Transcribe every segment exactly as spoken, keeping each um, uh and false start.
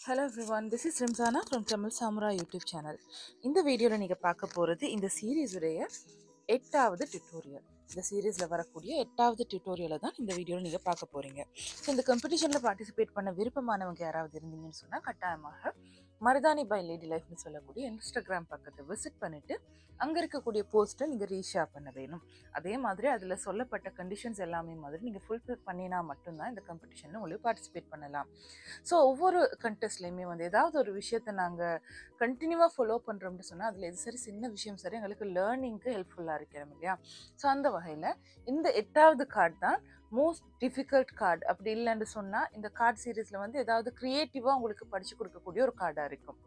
Hello everyone, this is Rimzana from Tamil Samurai YouTube channel. இந்த வீடியோவில் நீங்கள் பார்க்க போகிறது இந்த சீரீஸுடைய எட்டாவது டியூட்டோரியல். இந்த சீரீஸில் வரக்கூடிய எட்டாவது டியூட்டோரியலை தான் இந்த வீடியோவில் நீங்கள் பார்க்க போகிறீங்க. ஸோ இந்த காம்படிஷனில் பார்ட்டிசிபேட் பண்ண விருப்பமானவங்க யாராவது இருந்தீங்கன்னு சொன்னால் கட்டாயமாக மருதானி பை லேடி லைஃப்னு சொல்லக்கூடிய இன்ஸ்டாகிராம் பக்கத்தை விசிட் பண்ணிவிட்டு அங்கே இருக்கக்கூடிய போஸ்ட்டை நீங்கள் ரீஷேர் பண்ண வேணும். அதே மாதிரி அதில் சொல்லப்பட்ட கண்டிஷன்ஸ் எல்லாமே மாதிரி நீங்கள் ஃபுல்ஃபில் பண்ணினா மட்டும்தான் இந்த காம்படிஷனில் உங்களுக்கு பார்ட்டிசிபேட் பண்ணலாம். ஸோ ஒவ்வொரு கண்டெஸ்ட்லேயுமே வந்து ஏதாவது ஒரு விஷயத்தை நாங்கள் கண்டினியூவாக ஃபாலோ பண்ணுறோம்னு சொன்னால் அதில் எது சரி சின்ன விஷயம் சரி எங்களுக்கு லேர்னிங்க்கு ஹெல்ப்ஃபுல்லாக இருக்கிறோம் இல்லையா. ஸோ அந்த வகையில் இந்த எட்டாவது கார்டு தான் மோஸ்ட் டிஃபிகல்ட் கார்டு. அப்படி இல்லைன்னு சொன்னால் இந்த கார்டு சீரீஸில் வந்து ஏதாவது க்ரியேட்டிவாக உங்களுக்கு படித்து கொடுக்கக்கூடிய ஒரு கார்டாக இருக்கும்.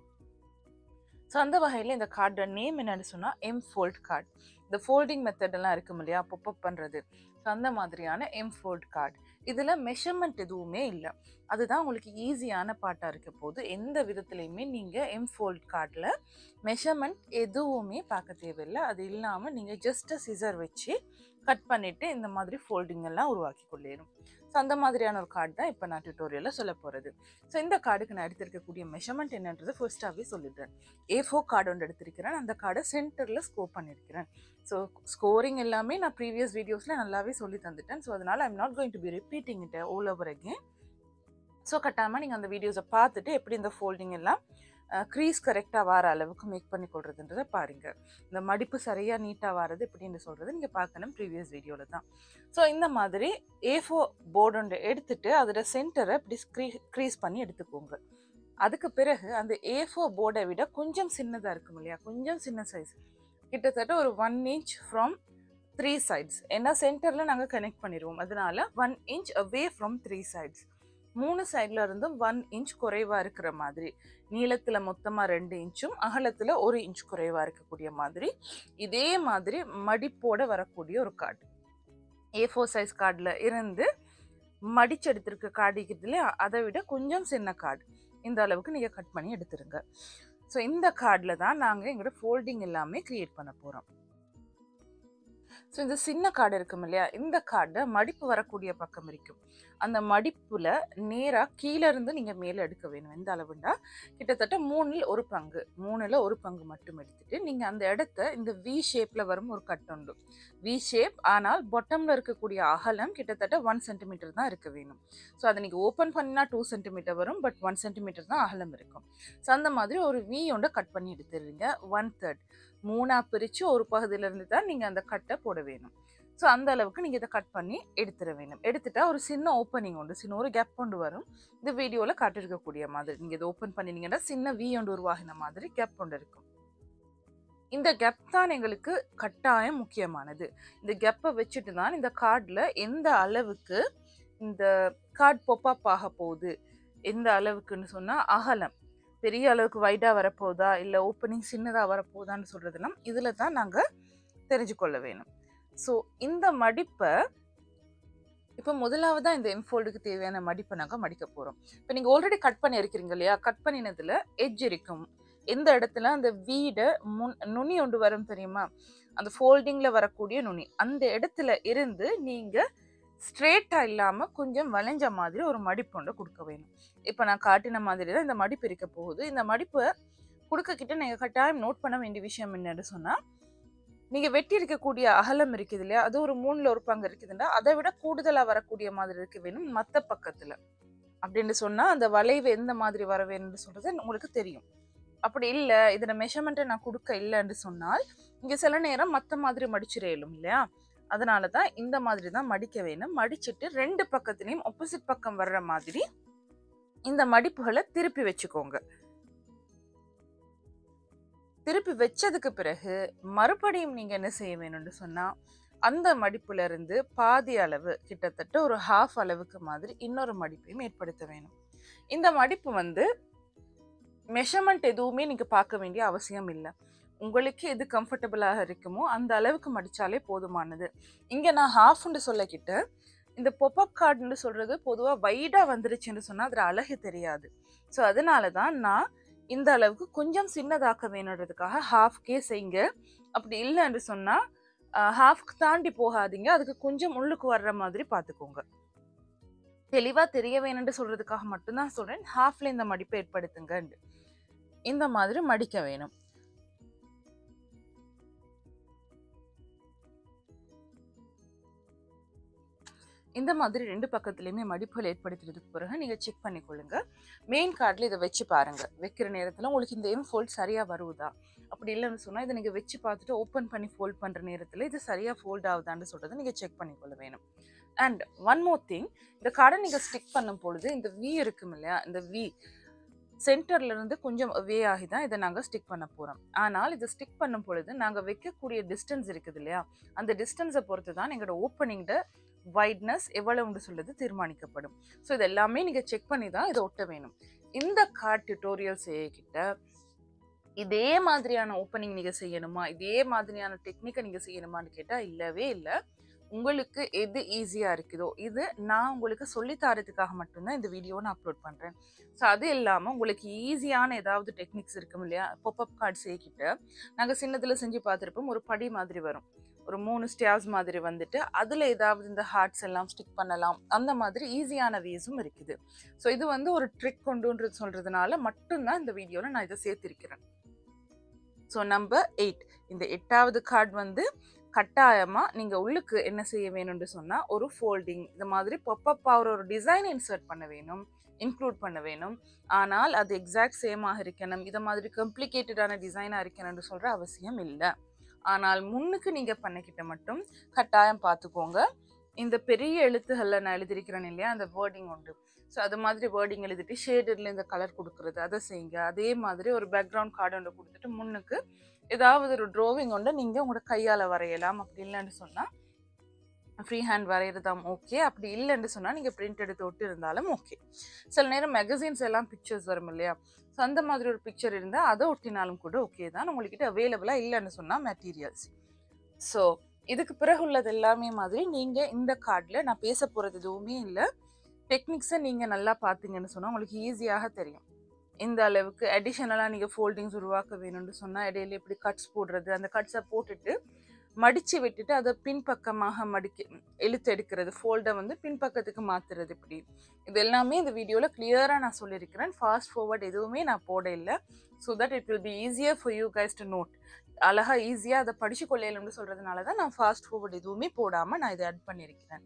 ஸோ அந்த வகையில் இந்த கார்டோட நேம் என்னென்னு சொன்னால் எம் ஃபோல்ட் கார்டு. இந்த ஃபோல்டிங் மெத்தடெல்லாம் இருக்கும் இல்லையா, பொப்பப் பண்ணுறது. ஸோ அந்த மாதிரியான எம் ஃபோல்ட் கார்டு. இதில் மெஷர்மெண்ட் எதுவுமே இல்லை, அதுதான் உங்களுக்கு ஈஸியான பாட்டாக இருக்க போது. எந்த விதத்துலையுமே நீங்கள் எம் ஃபோல்ட் கார்டில் மெஷர்மெண்ட் எதுவுமே பார்க்க தேவையில்லை. அது இல்லாமல் நீங்கள் ஜஸ்ட் சிசர் வச்சு கட் பண்ணிவிட்டு இந்த மாதிரி ஃபோல்டிங் எல்லாம் உருவாக்கி கொள்ளிடும். ஸோ அந்த மாதிரியான ஒரு கார்டு தான் இப்போ நான் டியூட்டோரியலில் சொல்ல போகிறது. ஸோ இந்த கார்டுக்கு நான் எடுத்திருக்கக்கூடிய மெஷர்மெண்ட் என்னன்றது ஃபர்ஸ்ட்டாகவே சொல்லிடுறேன். ஏ ஃபோர் கார்டு ஒன்று எடுத்திருக்கிறேன். அந்த கார்டை சென்டரில் ஸ்கோர் பண்ணியிருக்கிறேன். ஸோ ஸ்கோரிங் எல்லாமே நான் ப்ரீவியஸ் வீடியோஸில் நல்லாவே சொல்லி தந்துட்டேன். ஸோ அதனால் I'm not going to be repeating it all over again. So கட்டாமல் நீங்கள் அந்த வீடியோஸை பார்த்துட்டு எப்படி இந்த ஃபோல்டிங் எல்லாம் க்ரீஸ் கரெக்டாக வர அளவுக்கு மேக் பண்ணி கொள்றதுன்றதை பாருங்கள். இந்த மடிப்பு சரியாக நீட்டாக வரது எப்படின்னு சொல்கிறது நீங்கள் பார்க்கணும் ப்ரீவியஸ் வீடியோவில் தான். ஸோ இந்த மாதிரி ஏ ஃபோர் போர்டு ஒன்று எடுத்துகிட்டு அதோட சென்டரை இப்படி க்ரீ க்ரீஸ் பண்ணி எடுத்துக்கோங்க. அதுக்கு பிறகு அந்த ஏ ஃபோர் போர்டை விட கொஞ்சம் சின்னதாக இருக்கும் இல்லையா, கொஞ்சம் சின்ன சைஸ், கிட்டத்தட்ட ஒரு one inch from three sides. ஏன்னா சென்டரில் நாங்கள் கனெக்ட் பண்ணிடுவோம், அதனால one inch away from three sides. மூணு சைடில் இருந்தும் ஒன் இன்ச் குறைவாக இருக்கிற மாதிரி, நீளத்தில் மொத்தமாக ரெண்டு இன்ச்சும் அகலத்தில் ஒரு இன்ச் குறைவாக இருக்கக்கூடிய மாதிரி இதே மாதிரி மடிப்போடு வரக்கூடிய ஒரு கார்டு. ஏ ஃபோர் சைஸ் கார்டில் இருந்து மடிச்செடுத்திருக்க கார்டுக்கிறதுல அதை விட கொஞ்சம் சின்ன கார்டு இந்த அளவுக்கு நீங்கள் கட் பண்ணி எடுத்துருங்க. ஸோ இந்த கார்டில் தான் நாங்கள் எங்களோட ஃபோல்டிங் எல்லாமே க்ரியேட் பண்ண போகிறோம். ஸோ இந்த சின்ன கார்டு இருக்கும் இல்லையா, இந்த கார்டை மடிப்பு வரக்கூடிய பக்கம் இருக்கும். அந்த மடிப்பில் நேராக கீழே இருந்து நீங்கள் மேலே எடுக்க வேணும். எந்த அளவுண்டா கிட்டத்தட்ட மூணில் ஒரு பங்கு மூணில் ஒரு பங்கு மட்டும் எடுத்துட்டு நீங்கள் அந்த இடத்த இந்த வி ஷேப்பில் வரும் ஒரு கட் உண்டு. வி ஷேப், ஆனால் பொட்டமில் இருக்கக்கூடிய அகலம் கிட்டத்தட்ட ஒன் சென்டிமீட்டர் தான் இருக்க வேணும். ஸோ அதை நீங்கள் ஓப்பன் பண்ணினா டூ சென்டிமீட்டர் வரும், பட் ஒன் சென்டிமீட்டர் தான் அகலம் இருக்கும். ஸோ அந்த மாதிரி ஒரு வி ஒன்றை கட் பண்ணி எடுத்துடுறீங்க. ஒன் தேர்ட் மூணாக பிரித்து ஒரு பகுதியிலேருந்து தான் நீங்கள் அந்த கட்டை போட வேணும். ஸோ அந்த அளவுக்கு நீங்கள் இதை கட் பண்ணி எடுத்துட வேணும். எடுத்துட்டா ஒரு சின்ன ஓப்பனிங் உண்டு, சின்ன ஒரு கேப் கொண்டு வரும். இந்த வீடியோவில் காட்டிருக்கக்கூடிய மாதிரி நீங்கள் இதை ஓப்பன் பண்ணினீங்கன்னா சின்ன வி ஒன்று உருவாகின மாதிரி கேப் கொண்டு இருக்கும். இந்த கேப் தான் எங்களுக்கு கட்டாயம் முக்கியமானது. இந்த கேப்பை வச்சுட்டு தான் இந்த கார்டில் எந்த அளவுக்கு இந்த கார்டு பொப்பப் ஆக போகுது, எந்த அளவுக்குன்னு சொன்னால் அகலம் பெரிய அளவுக்கு வைடாக வரப்போதா இல்லை ஓப்பனிங் சின்னதாக வரப்போதான்னு சொல்கிறதெல்லாம் இதில் தான் நாங்கள் தெரிஞ்சுக்கொள்ள வேணும். ஸோ இந்த மடிப்பை இப்போ முதலாவதாக இந்த எம்ஃபோல்டுக்கு தேவையான மடிப்பை நாங்கள் மடிக்க போகிறோம். இப்போ நீங்கள் ஆல்ரெடி கட் பண்ணி இருக்கிறீங்க இல்லையா, கட் பண்ணினதில் எட்ஜ் இருக்கும். எந்த இடத்துல அந்த வீடை முன் நுனி ஒன்று வரும் தெரியுமா, அந்த ஃபோல்டிங்கில் வரக்கூடிய நுனி, அந்த இடத்துல இருந்து நீங்கள் ஸ்ட்ரெயிட்டாக இல்லாமல் கொஞ்சம் வளைஞ்ச மாதிரி ஒரு மடிப்பு ஒன்று கொடுக்க வேணும். இப்போ நான் காட்டின மாதிரி தான் இந்த மடிப்பு இருக்க போகுது. இந்த மடிப்பை கொடுக்கக்கிட்ட நீங்கள் கட்டாயம் நோட் பண்ண வேண்டிய விஷயம் என்னன்னு சொன்னால், நீங்கள் வெட்டி இருக்கக்கூடிய அகலம் இருக்குது இல்லையா, அது ஒரு மூணில் ஒரு பங்கு இருக்குதுன்னா அதை விட கூடுதலாக வரக்கூடிய மாதிரி இருக்க வேணும் மற்ற பக்கத்தில். அப்படின்னு சொன்னால் அந்த வளைவு எந்த மாதிரி வர வேணும்னு சொல்கிறது உங்களுக்கு தெரியும். அப்படி இல்லை இதில் மெஷர்மெண்ட்டை நான் கொடுக்க இல்லைன்னு சொன்னால் இங்கே சில நேரம் மற்ற மாதிரி மடிச்சிடலும் இல்லையா, அதனால தான் இந்த மாதிரி தான் மடிக்க வேணும். மடிச்சுட்டு ரெண்டு பக்கத்துலேயும் ஆப்போசிட் பக்கம் வர்ற மாதிரி இந்த மடிப்புகளை திருப்பி வச்சுக்கோங்க. திருப்பி வச்சதுக்கு பிறகு மறுபடியும் நீங்கள் என்ன செய்ய வேணும்னு சொன்னால் அந்த மடிப்புல இருந்து பாதி அளவு கிட்டத்தட்ட ஒரு ஹாஃப் அளவுக்கு மாதிரி இன்னொரு மடிப்பையும் ஏற்படுத்த வேணும். இந்த மடிப்பு வந்து மெஷர்மெண்ட் எதுவுமே நீங்கள் பார்க்க வேண்டிய அவசியம் இல்லை. உங்களுக்கு எது கம்ஃபர்டபுளாக இருக்குமோ அந்த அளவுக்கு மடித்தாலே போதுமானது. இங்கே நான் ஹாஃப்னு சொல்லக்கிட்ட இந்த பொப்பப் கார்டுன்னு சொல்கிறது பொதுவாக வைடாக வந்துருச்சுன்னு சொன்னால் அதில் அழகு தெரியாது. ஸோ அதனால தான் நான் இந்த அளவுக்கு கொஞ்சம் சின்னதாக்க வேணுன்றதுக்காக ஹாஃப்கே செய்யுங்க. அப்படி இல்லைன்னு சொன்னால் ஹாஃப்க்கு தாண்டி போகாதீங்க, அதுக்கு கொஞ்சம் உள்ளுக்கு வர்ற மாதிரி பார்த்துக்கோங்க. தெளிவா தெரிய வேணும்னு சொல்றதுக்காக மட்டும்தான் சொல்றேன். ஹாஃப்ல இந்த மடிப்பை ஏற்படுத்துங்க. இந்த மாதிரி மடிக்க வேணும். இந்த மாதிரி ரெண்டு பக்கத்துலையுமே மடிப்புகள் ஏற்படுத்துறதுக்கு பிறகு நீங்கள் செக் பண்ணிக்கொள்ளுங்க. மெயின் கார்டில் இதை வச்சு பாருங்கள். வைக்கிற நேரத்தில் உங்களுக்கு இந்த எம் ஃபோல்ட் சரியாக வருவதா, அப்படி இல்லைன்னு சொன்னால் இதை நீங்கள் வச்சு பார்த்துட்டு ஓப்பன் பண்ணி ஃபோல்ட் பண்ணுற நேரத்தில் இது சரியாக ஃபோல்ட் ஆகுதான்னு சொல்கிறத நீங்கள் செக் பண்ணிக்கொள்ள வேணும். அண்ட் ஒன் மோர் திங், இந்த கார்டை நீங்கள் ஸ்டிக் பண்ணும் பொழுது இந்த வி இருக்கும் இல்லையா, இந்த வி சென்டர்லேருந்து கொஞ்சம் வே ஆகி தான் இதை நாங்கள் ஸ்டிக் பண்ண போகிறோம். ஆனால் இதை ஸ்டிக் பண்ணும் பொழுது நாங்கள் வைக்கக்கூடிய டிஸ்டன்ஸ் இருக்குது இல்லையா, அந்த டிஸ்டன்ஸை பொறுத்து தான் எங்களோட ஓப்பனிங்கிட்ட வைட்னஸ் எவ்வளவுன்னு சொல்றது தீர்மானிக்கப்படும். ஸோ இது எல்லாமே நீங்கள் செக் பண்ணி தான் இதை ஒட்ட வேணும். இந்த கார்ட் டியூட்டோரியல் செய்யக்கிட்ட இதே மாதிரியான ஓப்பனிங் நீங்கள் செய்யணுமா, இதே மாதிரியான டெக்னிக்கை நீங்கள் செய்யணுமான்னு கேட்டால் இல்லவே இல்லை. உங்களுக்கு எது ஈஸியாக இருக்குதோ, இது நான் உங்களுக்கு சொல்லித்தரதுக்காக மட்டும்தான் இந்த வீடியோவை நான் அப்லோட் பண்ணுறேன். ஸோ அது இல்லாமல் உங்களுக்கு ஈஸியான ஏதாவது டெக்னிக்ஸ் இருக்கும் இல்லையா, பாப்அப் கார்டு செய்யக்கிட்ட நாங்கள் சின்னதில் செஞ்சு பார்த்துருப்போம். ஒரு படி மாதிரி வரும், ஒரு மூணு ஸ்டேர்ஸ் மாதிரி வந்துட்டு அதில் ஏதாவது இந்த ஹார்ட்ஸ் எல்லாம் ஸ்டிக் பண்ணலாம். அந்த மாதிரி ஈஸியான வேஸும் இருக்குது. ஸோ இது வந்து ஒரு ட்ரிக் கொண்டுன்றது சொல்கிறதுனால மட்டும்தான் இந்த வீடியோவில் நான் இதை சேர்த்திருக்கிறேன். ஸோ நம்பர் எயிட், இந்த எட்டாவது கார்டு வந்து கட்டாயமாக நீங்கள் உள்ளுக்கு என்ன செய்ய வேணும்னு சொன்னால் ஒரு ஃபோல்டிங் இந்த மாதிரி பாப்அப் ஆகிற ஒரு டிசைன் இன்சர்ட் பண்ண வேணும், இன்க்ளூட் பண்ண வேணும். ஆனால் அது எக்ஸாக்ட் சேமாக இருக்கணும், இதை மாதிரி காம்ப்ளிகேட்டடான டிசைனாக இருக்கணும்னு சொல்கிற அவசியம் இல்லை. ஆனால் முன்னுக்கு நீங்கள் பண்ணிக்கிட்ட மட்டும் கட்டாயம் பார்த்துக்கோங்க. இந்த பெரிய எழுத்துகளில் நான் எழுதியிருக்கிறேன் இல்லையா, அந்த வேர்டிங் உண்டு. ஸோ அது மாதிரி வேர்டிங் எழுதிட்டு ஷேடடில் இந்த கலர் கொடுக்குறது அதை செய்யுங்க. அதே மாதிரி ஒரு பேக்ரவுண்ட் கார்டு ஒன்று கொடுத்துட்டு முன்னுக்கு ஏதாவது ஒரு ட்ராவிங் ஒன்று நீங்கள் உங்களோட கையால் வரையலாம். அப்படி இல்லைன்னு சொன்னால் ஃப்ரீ ஹேண்ட் வரைகிறதாம் ஓகே, அப்படி இல்லைன்னு சொன்னால் நீங்கள் பிரிண்ட் எடுத்து ஒட்டு இருந்தாலும் ஓகே. சில நேரம் மேகசின்ஸ் எல்லாம் பிக்சர்ஸ் வரும் இல்லையா, ஸோ அந்த மாதிரி ஒரு பிக்சர் இருந்தால் அதை ஒட்டினாலும் கூட ஓகே தான். உங்கள்கிட்ட அவைலபிளாக இல்லைன்னு சொன்னால் மெட்டீரியல்ஸ். ஸோ இதுக்கு பிறகு உள்ளது எல்லாமே மாதிரி நீங்கள் இந்த கார்டில் நான் பேச போகிறது எதுவுமே இல்லை. டெக்னிக்ஸை நீங்கள் நல்லா பார்த்தீங்கன்னு சொன்னால் உங்களுக்கு ஈஸியாக தெரியும். இந்த அளவுக்கு அடிஷனலாக நீங்கள் ஃபோல்டிங்ஸ் உருவாக்க வேணும்னு சொன்னால் இடையில எப்படி கட்ஸ் போடுறது, அந்த கட்ஸை போட்டுட்டு மடித்து விட்டுட்டு அதை பின்பக்கமாக மடிக்க இழுத்து எடுக்கிறது, ஃபோல்டை வந்து பின்பக்கத்துக்கு மாற்றுறது, இப்படி இது எல்லாமே இந்த வீடியோவில் கிளியராக நான் சொல்லியிருக்கிறேன். ஃபாஸ்ட் ஃபார்வர்ட் எதுவுமே நான் போட இல்லை. So that it will be easier for you guys to note. அழகாக ஈஸியாக அதை படித்து கொள்ளையிலும்னு சொல்கிறதுனால தான் நான் ஃபாஸ்ட் ஃபார்வர்ட் எதுவுமே போடாமல் நான் இதை ஆட் பண்ணியிருக்கிறேன்.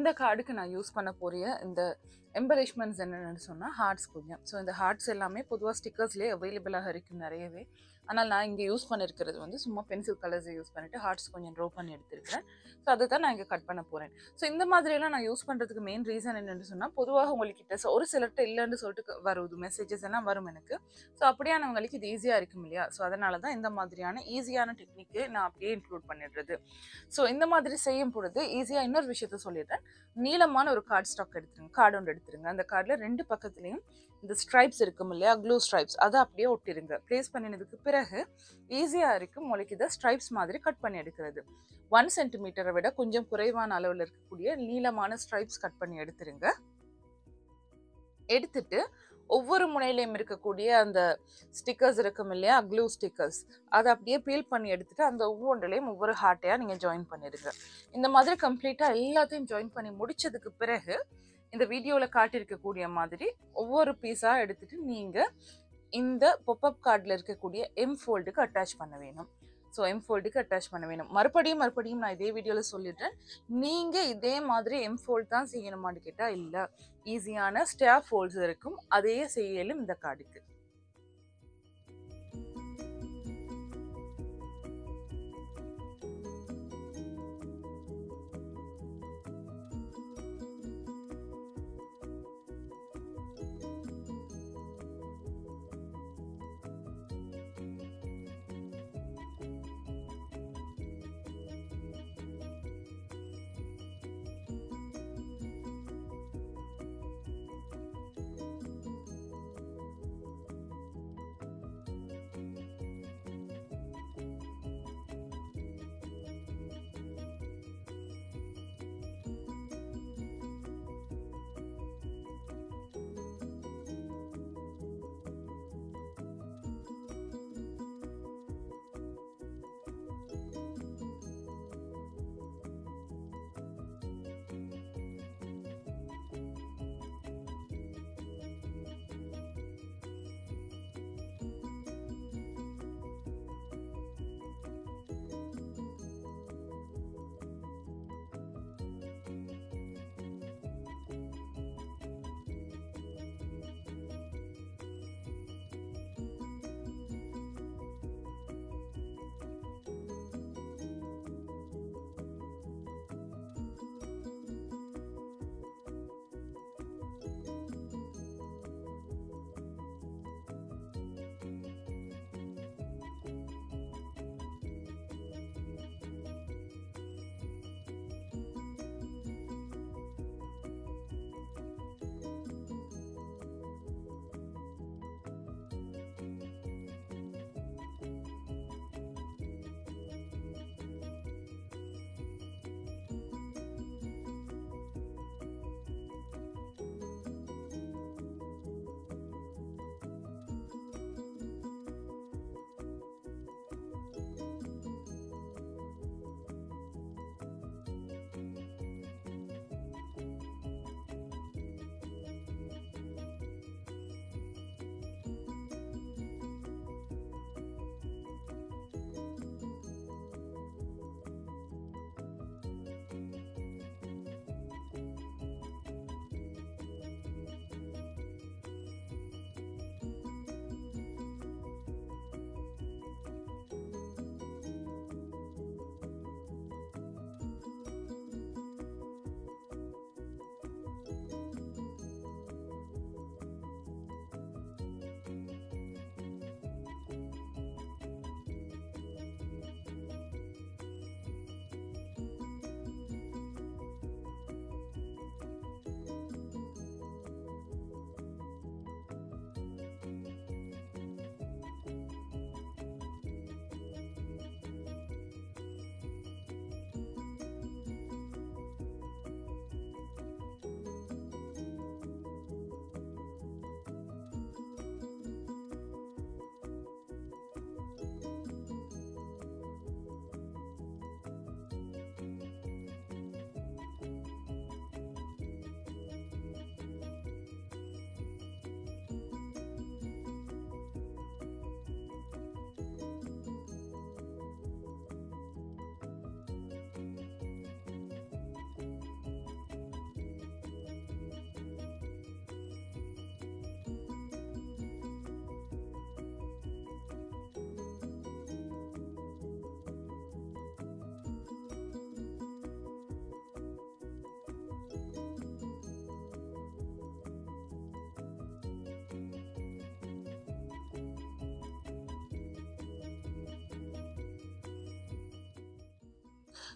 இந்த கார்டுக்கு நான் யூஸ் பண்ண போகிற இந்த எம்பலிஷ்மெண்ட்ஸ் என்னென்னு சொன்னால் ஹார்ட்ஸ் கொஞ்சம். ஸோ இந்த ஹார்ட்ஸ் எல்லாமே பொதுவாக ஸ்டிக்கர்ஸ்லேயே அவைலபிளாக இருக்கும் நிறையவே. ஆனால் நான் இங்கே யூஸ் பண்ணியிருக்கிறது வந்து சும்மா பென்சில் கலர்ஸை யூஸ் பண்ணிவிட்டு ஹார்ட்ஸ் கொஞ்சம் ட்ரா பண்ணி எடுத்துருக்கிறேன். ஸோ அதை தான் நான் இங்கே கட் பண்ண போகிறேன். ஸோ இந்த மாதிரியெல்லாம் நான் யூஸ் பண்ணுறதுக்கு மெயின் ரீசன் என்னென்னு சொன்னால், பொதுவாக உங்கள்கிட்ட ஸோ ஒரு சிலர்கிட்ட இல்லைன்னு சொல்லிட்டு வருது மெசேஜஸ் எல்லாம் வரும் எனக்கு. ஸோ அப்படியானவங்களுக்கு இது ஈஸியாக இருக்கும் இல்லையா? ஸோ அதனால தான் இந்த மாதிரியான ஈஸியான டெக்னிக்கு நான் அப்படியே இன்க்ளூட் பண்ணிடுறது. ஸோ இந்த மாதிரி செய்யும் பொழுது ஈஸியாக இன்னொரு விஷயத்த சொல்லிடுறேன். நீளமான ஒரு கார்டு ஸ்டாக் எடுத்துருங்க, கார்டு ஒன்று எடுத்துருங்க. அந்த கார்டில் ரெண்டு பக்கத்துலேயும் இந்த ஸ்ட்ரைப்ஸ் இருக்கும் இல்லையா, க்ளூ ஸ்ட்ரைப்ஸ், அதை அப்படியே ஒட்டிருங்க. ப்ளேஸ் பண்ணினதுக்கு பிறகு ஈஸியாக இருக்கும் உங்களுக்கு இதை ஸ்ட்ரைப்ஸ் மாதிரி கட் பண்ணி எடுக்கிறது. ஒன் சென்டிமீட்டரை விட கொஞ்சம் குறைவான அளவில் இருக்கக்கூடிய நீளமான ஸ்ட்ரைப்ஸ் கட் பண்ணி எடுத்துருங்க. எடுத்துட்டு ஒவ்வொரு முனையிலையும் இருக்கக்கூடிய அந்த ஸ்டிக்கர்ஸ் இருக்கும் இல்லையா, க்ளூ ஸ்டிக்கர்ஸ், அதை அப்படியே பீல் பண்ணி எடுத்துட்டு அந்த ஒவ்வொன்றிலையும் ஒவ்வொரு ஹார்ட்டையாக நீங்கள் ஜாயின் பண்ணிடுங்க. இந்த மாதிரி கம்ப்ளீட்டாக எல்லாத்தையும் ஜாயின் பண்ணி முடிச்சதுக்கு பிறகு இந்த வீடியோவில் காட்டியிருக்கக்கூடிய மாதிரி ஒவ்வொரு பீஸாக எடுத்துட்டு நீங்கள் இந்த பொப்பப் கார்டில் இருக்கக்கூடிய எம் ஃபோல்டுக்கு அட்டாச் பண்ண வேணும். ஸோ எம் ஃபோல்டுக்கு அட்டாச் பண்ண வேணும். மறுபடியும் மறுபடியும் நான் இதே வீடியோவில் சொல்லிடுறேன். நீங்கள் இதே மாதிரி எம் ஃபோல்ட் தான் செய்யணுமான்னு கேட்டால் இல்லை, ஈஸியான ஸ்டார் ஃபோல்ட்ஸ் இருக்கும், அதே செய்யலும் இந்த கார்டுக்கு.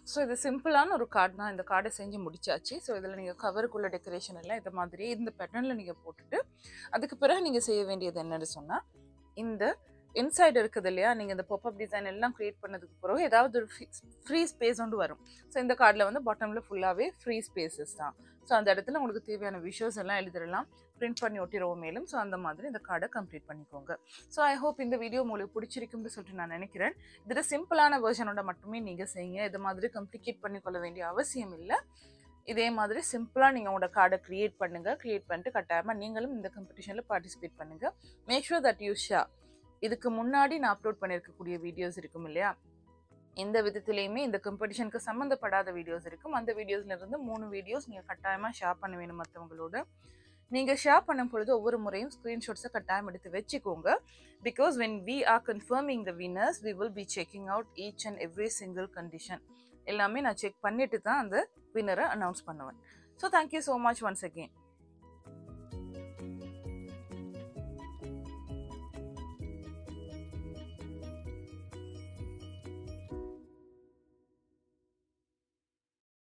ஸோ இது சிம்பிளான ஒரு கார்டு தான். இந்த கார்டை செஞ்சு முடிச்சாச்சு. ஸோ இதில் நீங்கள் கவருக்குள்ள டெக்கரேஷன் எல்லாம் இது மாதிரி இந்த பேட்டர்னில் நீங்கள் போட்டுட்டு அதுக்கு பிறகு நீங்கள் செய்ய வேண்டியது என்னன்னு சொன்னால், இந்த இன்சைடு இருக்குது இல்லையா, நீங்கள் இந்த பாப்அப் டிசைன் எல்லாம் க்ரியேட் பண்ணதுக்கு பிறகு ஏதாவது ஒரு ஃப்ரீ ஸ்பேஸ் ஒன்று வரும். ஸோ இந்த கார்டில் வந்து பாட்டமில் ஃபுல்லாகவே ஃப்ரீ ஸ்பேசஸ் தான். ஸோ அந்த இடத்துல உங்களுக்கு தேவையான விஷுவல்ஸ் எல்லாம் எழுதிடலாம், பிரிண்ட் பண்ணி ஒட்டிடுவோம் மேலும். ஸோ அந்த மாதிரி இந்த கார்டை கம்ப்ளீட் பண்ணிக்கோங்க. ஸோ ஐ ஹோப் இந்த வீடியோ உங்களுக்கு பிடிச்சிருக்கும்னு சொல்லிட்டு நான் நினைக்கிறேன். இதில் சிம்பிளான வெர்ஷனோட மட்டுமே நீங்கள் செய்யுங்க. இது மாதிரி கம்ப்ளிகேட் பண்ணிக்கொள்ள வேண்டிய அவசியம் இல்லை. இதே மாதிரி சிம்பிளாக நீங்கள் உங்களோட கார்டை க்ரியேட் பண்ணுங்கள். க்ரியேட் பண்ணிட்டு கட்டாயமாக நீங்களும் இந்த காம்படிஷனில் பார்ட்டிசிபேட் பண்ணுங்கள். Make sure that you share. இதுக்கு முன்னாடி நான் அப்லோட் பண்ணியிருக்கக்கூடிய வீடியோஸ் இருக்கும் இல்லையா, எந்த விதத்துலேயுமே இந்த காம்படிஷனுக்கு சம்மந்தப்படாத வீடியோஸ் இருக்கும். அந்த வீடியோஸ்லேருந்து மூணு வீடியோஸ் நீங்கள் கட்டாயமாக ஷேர் பண்ண வேணும் மற்றவங்களோட. நீங்கள் ஷேர் பண்ணும் பொழுது ஒவ்வொரு முறையும் ஸ்க்ரீன்ஷாட்ஸை கட்டாயம் எடுத்து வச்சுக்கோங்க. Because when we are confirming the winners we will be checking out each and every single condition. எல்லாமே நான் செக் பண்ணிட்டு தான் அந்த வின்னரை அனௌன்ஸ் பண்ணுவேன். So thank you so much once again.